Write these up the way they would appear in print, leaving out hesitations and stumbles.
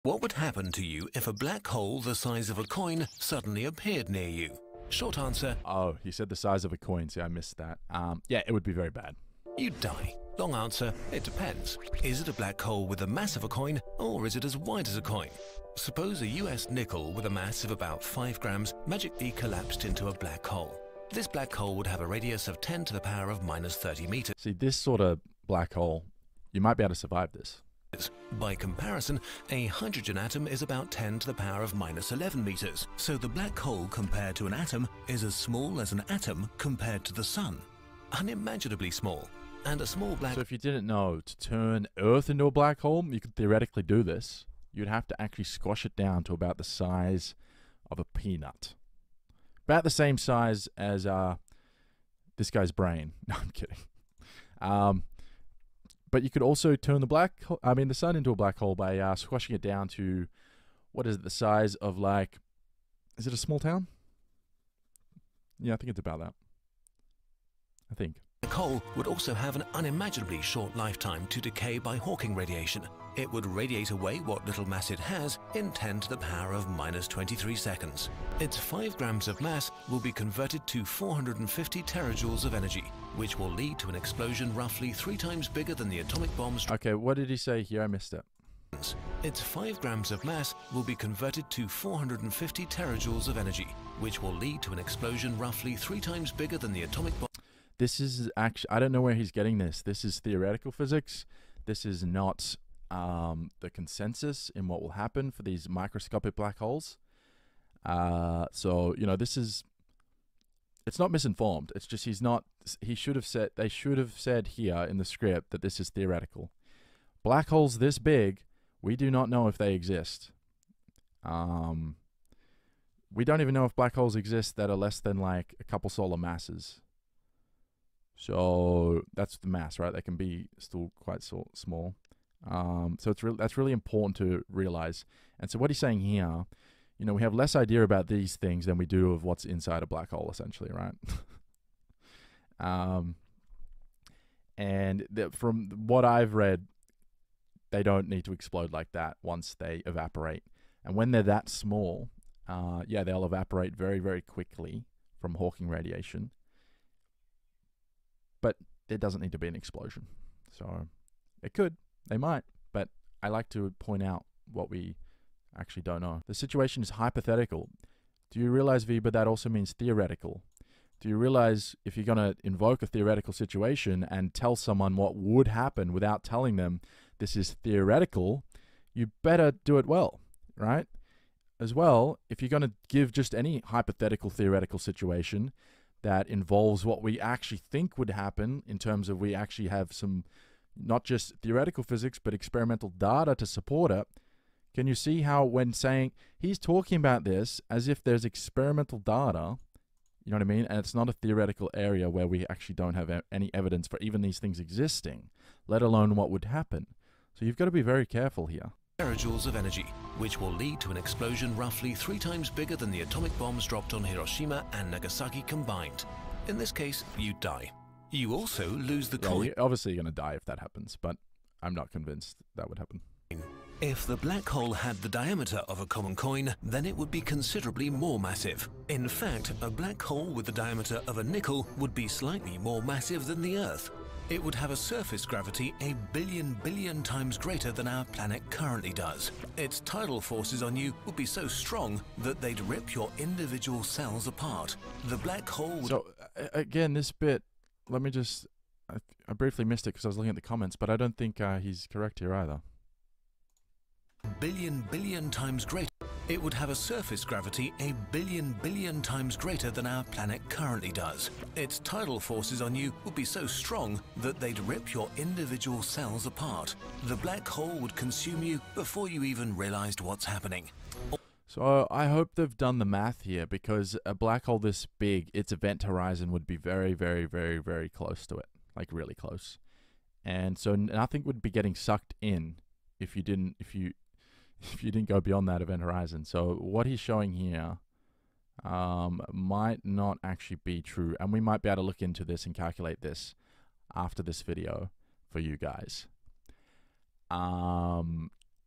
What would happen to you if a black hole the size of a coin suddenly appeared near you? Short answer, Oh, he said the size of a coin. See, I missed that. Yeah, it would be very bad. you'd die. Long answer, it depends. Is it a black hole with the mass of a coin, or is it as wide as a coin? Suppose a US nickel with a mass of about 5 grams magically collapsed into a black hole. This black hole would have a radius of 10 to the power of minus 30 meters. See, this sort of black hole, you might be able to survive this. By comparison, a hydrogen atom is about 10 to the power of minus 11 meters. So the black hole compared to an atom is as small as an atom compared to the sun. Unimaginably small. And a small black... So if you didn't know, to turn Earth into a black hole, you could theoretically do this. You'd have to actually squash it down to about the size of a peanut. About the same size as this guy's brain. No, I'm kidding. But you could also turn the sun into a black hole by squashing it down to, what is it, the size of like, is it a small town? Yeah, I think it's about that. I think. Black hole would also have an unimaginably short lifetime to decay by Hawking radiation. It would radiate away what little mass it has in 10 to the power of minus 23 seconds. Its 5 grams of mass will be converted to 450 terajoules of energy, which will lead to an explosion roughly 3 times bigger than the atomic bombs. Okay, what did he say here? I missed it. Its 5 grams of mass will be converted to 450 terajoules of energy, which will lead to an explosion roughly 3 times bigger than the atomic bomb. This is actually, I don't know where he's getting this. This is theoretical physics. This is not the consensus in what will happen for these microscopic black holes. So, you know, it's not misinformed. It's just they should have said here in the script that this is theoretical. Black holes this big, we do not know if they exist. We don't even know if black holes exist that are less than like a couple solar masses. So that's the mass, right? They can be still quite small. So that's really important to realize. And so what he's saying here, you know, we have less idea about these things than we do of what's inside a black hole, essentially, right? From what I've read, they don't need to explode like that once they evaporate. And when they're that small, yeah, they'll evaporate very, very quickly from Hawking radiation. But there doesn't need to be an explosion. So it could, they might, but I like to point out what we actually don't know. The situation is hypothetical. Do you realize, Viba, that also means theoretical? Do you realize if you're going to invoke a theoretical situation and tell someone what would happen without telling them this is theoretical, you better do it well, right? As well, if you're going to give just any hypothetical theoretical situation that involves what we actually think would happen in terms of we actually have some, not just theoretical physics, but experimental data to support it. Can you see how when saying, he's talking about this as if there's experimental data, you know what I mean? And it's not a theoretical area where we actually don't have any evidence for even these things existing, let alone what would happen. So you've got to be very careful here. Terajoules of energy, which will lead to an explosion roughly 3 times bigger than the atomic bombs dropped on Hiroshima and Nagasaki combined. In this case, you die. You also lose the coin. You're obviously going to die if that happens, but I'm not convinced that would happen. If the black hole had the diameter of a common coin, then it would be considerably more massive. In fact, a black hole with the diameter of a nickel would be slightly more massive than the Earth. It would have a surface gravity a billion times greater than our planet currently does. Its tidal forces on you would be so strong that they'd rip your individual cells apart. The black hole would... So, again, this bit, let me just... I briefly missed it because I was looking at the comments, but I don't think he's correct here either. Billion times greater. It would have a surface gravity a billion times greater than our planet currently does. Its tidal forces on you would be so strong that they'd rip your individual cells apart. The black hole would consume you before you even realized what's happening. So I hope they've done the math here, because a black hole this big, its event horizon would be very close to it, like really close. And so nothing would be getting sucked in if you didn't go beyond that event horizon. So what he's showing here might not actually be true, and we might be able to look into this and calculate this after this video for you guys.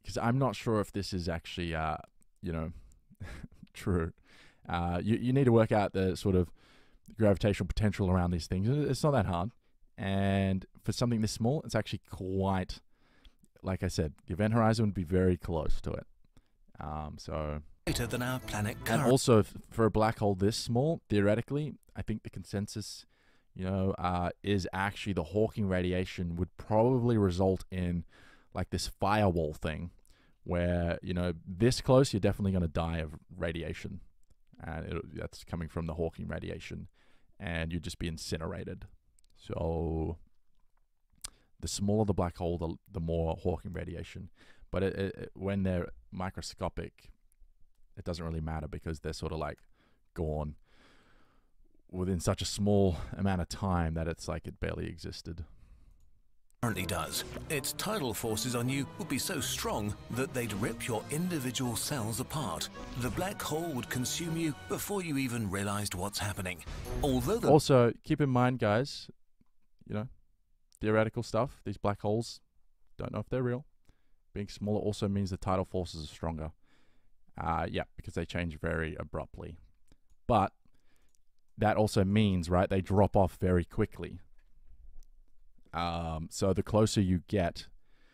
because I'm not sure if this is actually, you know, true. You need to work out the sort of gravitational potential around these things. It's not that hard. And for something this small, it's actually quite, like I said, the event horizon would be very close to it. So Greater than our planet and current. also for a black hole this small, theoretically, I think the consensus, is actually the Hawking radiation would probably result in like this firewall thing where, this close, you're definitely going to die of radiation. And that's coming from the Hawking radiation. And you'd just be incinerated. So the smaller the black hole, the more Hawking radiation. But when they're microscopic, it doesn't really matter because they're sort of like gone within such a small amount of time that it's like it barely existed. Currently does. Its tidal forces on you would be so strong that they'd rip your individual cells apart. The black hole would consume you before you even realized what's happening. Although the Also, keep in mind, guys, theoretical stuff, these black holes, don't know if they're real. Being smaller also means the tidal forces are stronger. Because they change very abruptly. But that also means, right, they drop off very quickly. So the closer you get,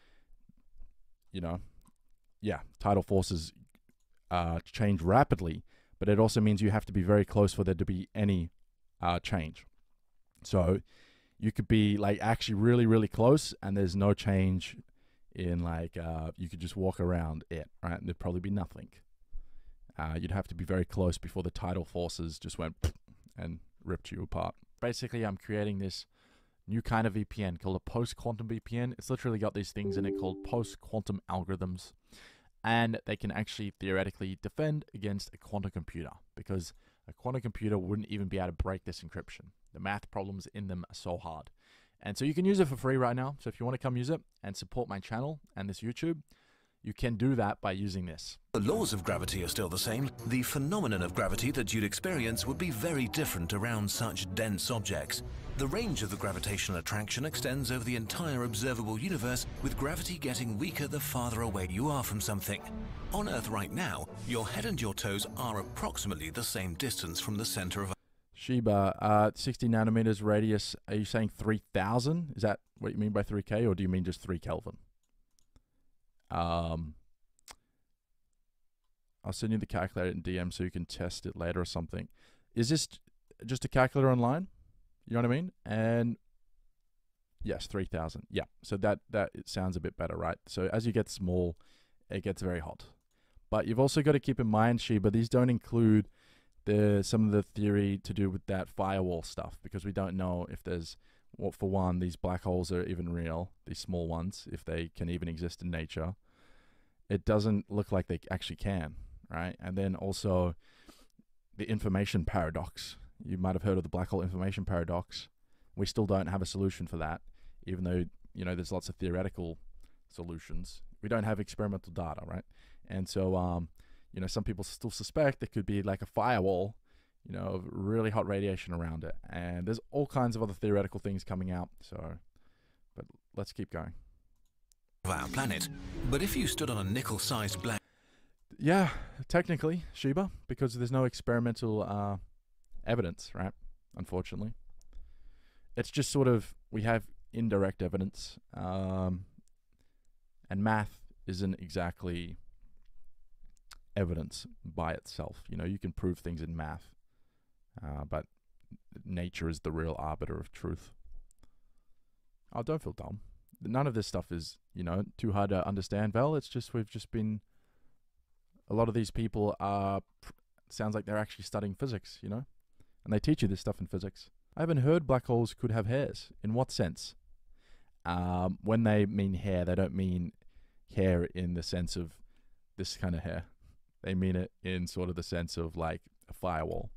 tidal forces change rapidly, but it also means you have to be very close for there to be any change. So you could be like actually really, really close and there's no change in you could just walk around it, right? And there'd probably be nothing. You'd have to be very close before the tidal forces just went and ripped you apart. Basically, I'm creating this new kind of VPN called a post-quantum VPN. It's literally got these things in it called post-quantum algorithms. And they can actually theoretically defend against a quantum computer because a quantum computer wouldn't even be able to break this encryption. The math problems in them are so hard. And so you can use it for free right now. So if you want to come use it and support my channel and this YouTube, you can do that by using this. The laws of gravity are still the same. The phenomenon of gravity that you'd experience would be very different around such dense objects. The range of the gravitational attraction extends over the entire observable universe, with gravity getting weaker the farther away you are from something. On Earth right now, your head and your toes are approximately the same distance from the center of Shiba, 60 nanometers radius. Are you saying 3,000? Is that what you mean by 3K, or do you mean just 3 Kelvin? I'll send you the calculator in DM so you can test it later or something. Is this just a calculator online? You know what I mean? And yes, 3,000. Yeah. So that it sounds a bit better, right? So as you get small, it gets very hot. But you've also got to keep in mind, Shiba, these don't include some of the theory to do with that firewall stuff, because we don't know if there's, well, for one, these black holes are even real, these small ones, if they can even exist in nature. It doesn't look like they actually can, right? And then also the information paradox. You might have heard of the black hole information paradox. We still don't have a solution for that, even though, there's lots of theoretical solutions. We don't have experimental data, right? And so, some people still suspect there could be like a firewall, of really hot radiation around it. And there's all kinds of other theoretical things coming out. So, but let's keep going. our planet. But if you stood on a nickel-sized black... Yeah, technically, Shiba, because there's no experimental evidence, right? Unfortunately. It's just sort of, we have indirect evidence. And math isn't exactly evidence by itself. You can prove things in math. But nature is the real arbiter of truth. Oh, don't feel dumb. None of this stuff is, too hard to understand, Val. It's just, a lot of these people sounds like they're actually studying physics, and they teach you this stuff in physics. I haven't heard black holes could have hairs. In what sense? When they mean hair, they don't mean hair in the sense of this kind of hair. They mean it in sort of the sense of like a firewall.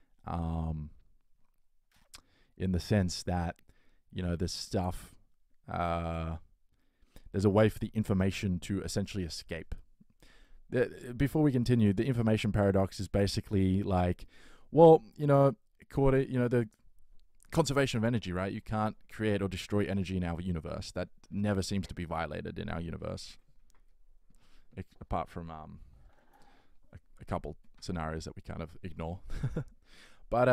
In the sense that, this stuff, there's a way for the information to essentially escape. Before we continue, the information paradox is basically like, well, the conservation of energy, right? You can't create or destroy energy in our universe. That never seems to be violated in our universe. apart from a couple scenarios that we kind of ignore. But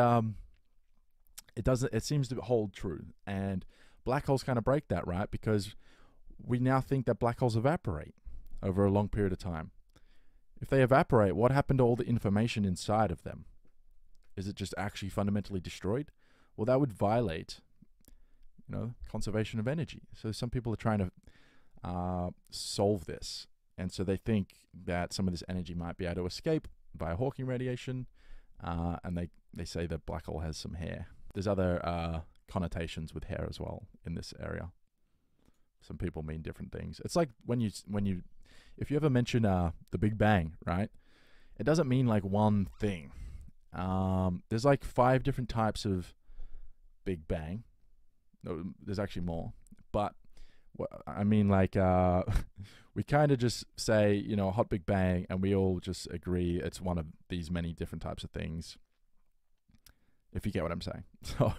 it seems to hold true, and black holes kind of break that, right? Because we now think that black holes evaporate over a long period of time. If they evaporate, what happened to all the information inside of them? Is it just actually fundamentally destroyed? Well, that would violate, conservation of energy. So some people are trying to solve this, and so they think that some of this energy might be able to escape via Hawking radiation, and they say that black hole has some hair. There's other connotations with hair as well in this area. Some people mean different things. It's like if you ever mention the Big Bang, right? It doesn't mean like one thing. There's like 5 different types of Big Bang. No, there's actually more, but I mean, like, we kind of just say, hot Big Bang, and we all just agree it's one of these many different types of things, if you get what I'm saying. So,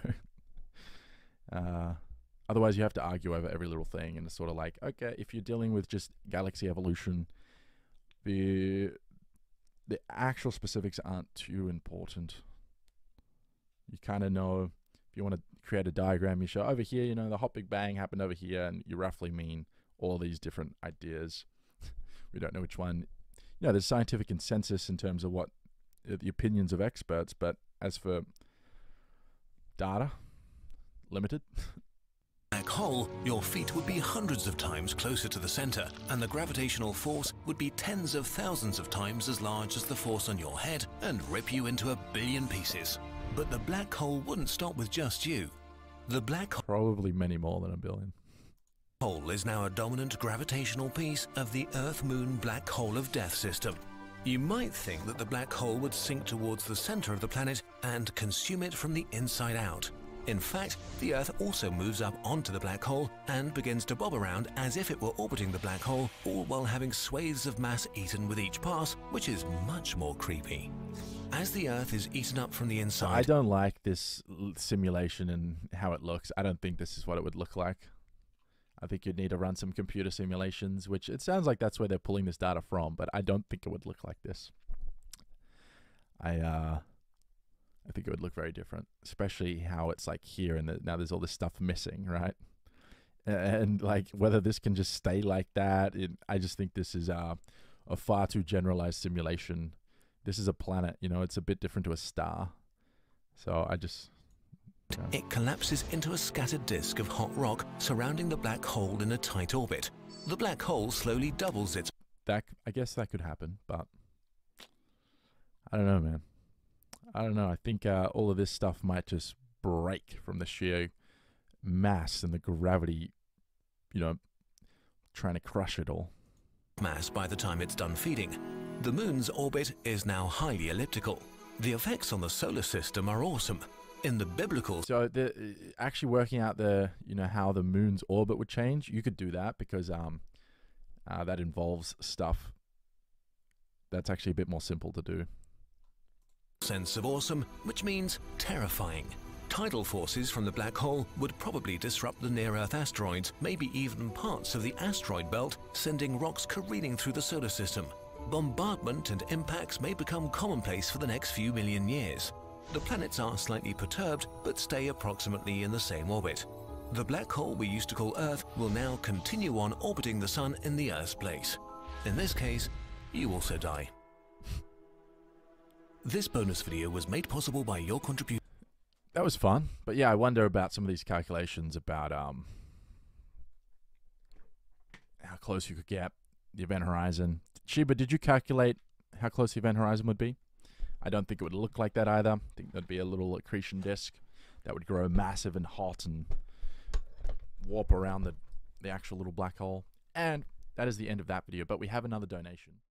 otherwise you have to argue over every little thing, and it's sort of like, okay, if you're dealing with just galaxy evolution, the actual specifics aren't too important. You kind of know, if you want to create a diagram, you show over here, the hot Big Bang happened over here, and you roughly mean all these different ideas. We don't know which one. There's scientific consensus in terms of what the opinions of experts, but as for data, limited. Black hole, your feet would be hundreds of times closer to the center, and the gravitational force would be tens of thousands of times as large as the force on your head and rip you into a billion pieces. But the black hole wouldn't stop with just you. The black Probably many more than a billion. hole is now a dominant gravitational piece of the Earth-Moon black hole of death system. You might think that the black hole would sink towards the center of the planet and consume it from the inside out. In fact, the Earth also moves up onto the black hole and begins to bob around as if it were orbiting the black hole, all while having swathes of mass eaten with each pass, which is much more creepy. As the Earth is eaten up from the inside... I don't like this simulation and how it looks. I don't think this is what it would look like. I think you'd need to run some computer simulations, which it sounds like that's where they're pulling this data from, but I don't think it would look like this. I think it would look very different, especially how it's like here, and now there's all this stuff missing, right? And like whether this can just stay like that, I just think this is a far too generalized simulation. This is a planet, it's a bit different to a star. So I just... It collapses into a scattered disk of hot rock surrounding the black hole in a tight orbit. The black hole slowly doubles its... I guess that could happen, but I don't know, man. I don't know. I think all of this stuff might just break from the sheer mass and the gravity, trying to crush it all. Mass by the time it's done feeding. The moon's orbit is now highly elliptical. The effects on the solar system are awesome. In the biblical... So actually working out how the moon's orbit would change, you could do that because that involves stuff that's actually a bit more simple to do. Sense of awesome, which means terrifying. Tidal forces from the black hole would probably disrupt the near-Earth asteroids, maybe even parts of the asteroid belt, sending rocks careening through the solar system. Bombardment and impacts may become commonplace for the next few million years. The planets are slightly perturbed, but stay approximately in the same orbit. The black hole we used to call Earth will now continue on orbiting the Sun in the Earth's place. In this case, you also die. This bonus video was made possible by your contribution. That was fun, but yeah, I wonder about some of these calculations about how close you could get the event horizon. Shiba, did you calculate how close the event horizon would be? I don't think it would look like that either. I think there'd be a little accretion disk that would grow massive and hot and warp around the actual little black hole. And that is the end of that video, but we have another donation.